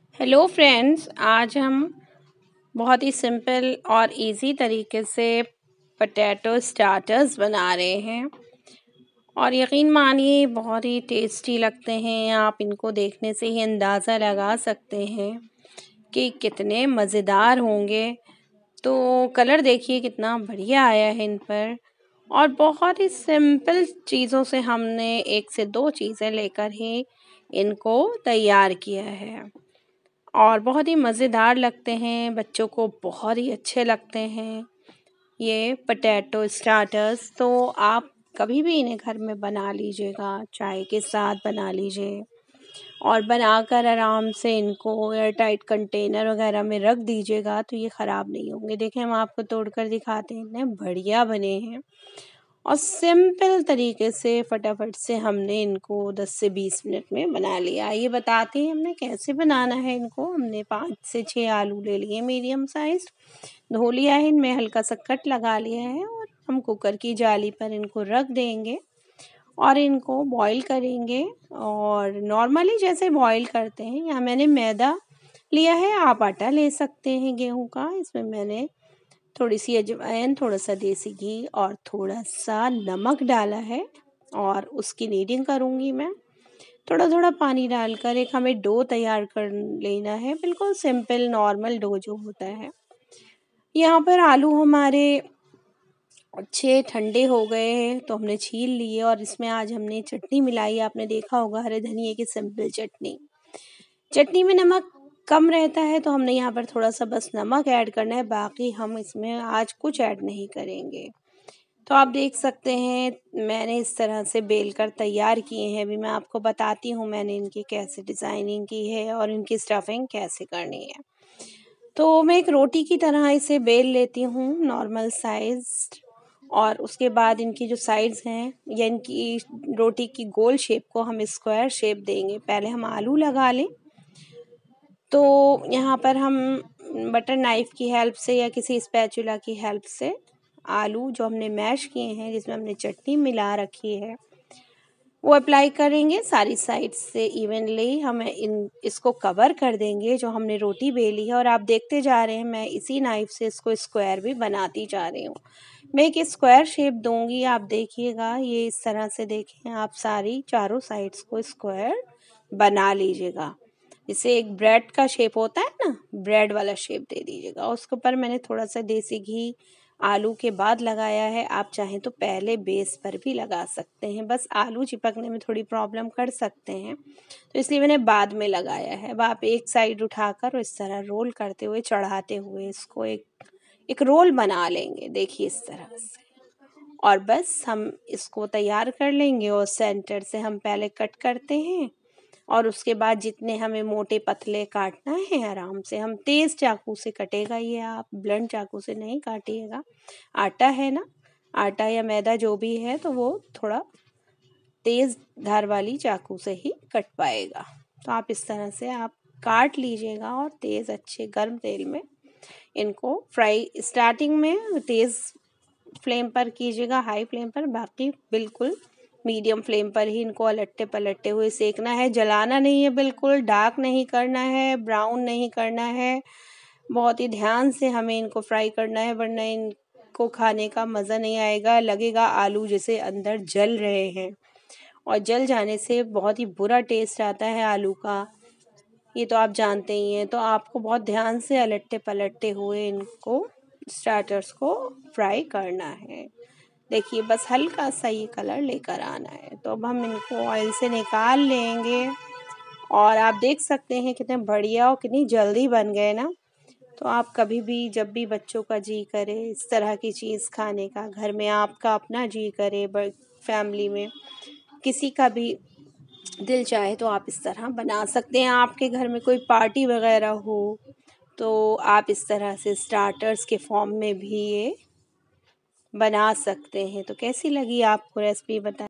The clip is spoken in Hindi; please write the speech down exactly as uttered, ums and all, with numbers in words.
हेलो फ्रेंड्स, आज हम बहुत ही सिंपल और इजी तरीके से पोटैटो स्टार्टर्स बना रहे हैं और यकीन मानिए बहुत ही टेस्टी लगते हैं। आप इनको देखने से ही अंदाज़ा लगा सकते हैं कि कितने मज़ेदार होंगे। तो कलर देखिए कितना बढ़िया आया है इन पर, और बहुत ही सिंपल चीज़ों से हमने एक से दो चीज़ें लेकर ही इनको तैयार किया है और बहुत ही मज़ेदार लगते हैं, बच्चों को बहुत ही अच्छे लगते हैं ये पोटैटो स्टार्टर्स। तो आप कभी भी इन्हें घर में बना लीजिएगा, चाय के साथ बना लीजिए और बनाकर आराम से इनको एयर टाइट कंटेनर वगैरह में रख दीजिएगा तो ये ख़राब नहीं होंगे। देखें, हम आपको तोड़कर दिखाते हैं, इतने बढ़िया बने हैं और सिंपल तरीके से फटाफट से हमने इनको दस से बीस मिनट में बना लिया। ये बताते हैं हमने कैसे बनाना है इनको। हमने पाँच से छः आलू ले लिए मीडियम साइज, धो लिया है, इनमें हल्का सा कट लगा लिया है और हम कुकर की जाली पर इनको रख देंगे और इनको बॉईल करेंगे। और नॉर्मली जैसे बॉईल करते हैं, यहाँ मैंने मैदा लिया है, आप आटा ले सकते हैं गेहूं का। इसमें मैंने थोड़ी सी अजवाइन, थोड़ा सा देसी घी और थोड़ा सा नमक डाला है और उसकी नीडिंग करूँगी मैं। थोड़ा थोड़ा पानी डालकर एक हमें डो तैयार कर लेना है, बिल्कुल सिंपल नॉर्मल डो जो होता है। यहाँ पर आलू हमारे अच्छे ठंडे हो गए हैं तो हमने छील लिए और इसमें आज हमने चटनी मिलाई। आपने देखा होगा हरे धनिए की सिंपल चटनी। चटनी में नमक कम रहता है तो हमने यहाँ पर थोड़ा सा बस नमक ऐड करना है, बाकी हम इसमें आज कुछ ऐड नहीं करेंगे। तो आप देख सकते हैं मैंने इस तरह से बेल कर तैयार किए हैं। अभी मैं आपको बताती हूँ मैंने इनकी कैसे डिज़ाइनिंग की है और इनकी स्टफिंग कैसे करनी है। तो मैं एक रोटी की तरह इसे बेल लेती हूँ नॉर्मल साइज, और उसके बाद इनकी जो साइड्स हैं या इनकी रोटी की गोल शेप को हम स्क्वायर शेप देंगे। पहले हम आलू लगा लें, तो यहाँ पर हम बटर नाइफ़ की हेल्प से या किसी स्पैचुला की हेल्प से आलू जो हमने मैश किए हैं, जिसमें हमने चटनी मिला रखी है, वो अप्लाई करेंगे सारी साइड से इवनली। हम इन इसको कवर कर देंगे जो हमने रोटी बेली है, और आप देखते जा रहे हैं मैं इसी नाइफ़ से इसको स्क्वायर भी बनाती जा रही हूँ। मैं एक स्क्वायर शेप दूंगी, आप देखिएगा ये इस तरह से। देखें, आप सारी चारों साइड्स को स्क्वायर बना लीजिएगा। जैसे एक ब्रेड का शेप होता है ना, ब्रेड वाला शेप दे दीजिएगा। उसके ऊपर मैंने थोड़ा सा देसी घी आलू के बाद लगाया है, आप चाहें तो पहले बेस पर भी लगा सकते हैं, बस आलू चिपकने में थोड़ी प्रॉब्लम कर सकते हैं तो इसलिए मैंने बाद में लगाया है। अब आप एक साइड उठाकर इस तरह रोल करते हुए, चढ़ाते हुए इसको एक एक रोल बना लेंगे, देखिए इस तरह से। और बस हम इसको तैयार कर लेंगे और सेंटर से हम पहले कट करते हैं और उसके बाद जितने हमें मोटे पतले काटना है आराम से हम तेज़ चाकू से कटेगा ये, आप ब्लंट चाकू से नहीं काटिएगा। आटा है ना, आटा या मैदा जो भी है तो वो थोड़ा तेज़ धार वाली चाकू से ही कट पाएगा। तो आप इस तरह से आप काट लीजिएगा और तेज़ अच्छे गर्म तेल में इनको फ्राई स्टार्टिंग में तेज़ फ्लेम पर कीजिएगा, हाई फ्लेम पर, बाकी बिल्कुल मीडियम फ्लेम पर ही इनको अलट्टे पलटते हुए सेकना है। जलाना नहीं है, बिल्कुल डार्क नहीं करना है, ब्राउन नहीं करना है। बहुत ही ध्यान से हमें इनको फ्राई करना है, वरना इनको खाने का मज़ा नहीं आएगा। लगेगा आलू जैसे अंदर जल रहे हैं, और जल जाने से बहुत ही बुरा टेस्ट आता है आलू का, ये तो आप जानते ही हैं। तो आपको बहुत ध्यान से अलट्टे पलटते हुए इनको स्टार्टर्स को फ्राई करना है। देखिए बस हल्का सा ये कलर लेकर आना है। तो अब हम इनको ऑयल से निकाल लेंगे और आप देख सकते हैं कितने बढ़िया और कितनी जल्दी बन गए ना। तो आप कभी भी जब भी बच्चों का जी करे इस तरह की चीज़ खाने का, घर में आपका अपना जी करे, फैमिली में किसी का भी दिल चाहे तो आप इस तरह बना सकते हैं। आपके घर में कोई पार्टी वगैरह हो तो आप इस तरह से स्टार्टर्स के फॉर्म में भी ये बना सकते हैं। तो कैसी लगी आपको रेसिपी, बताएं।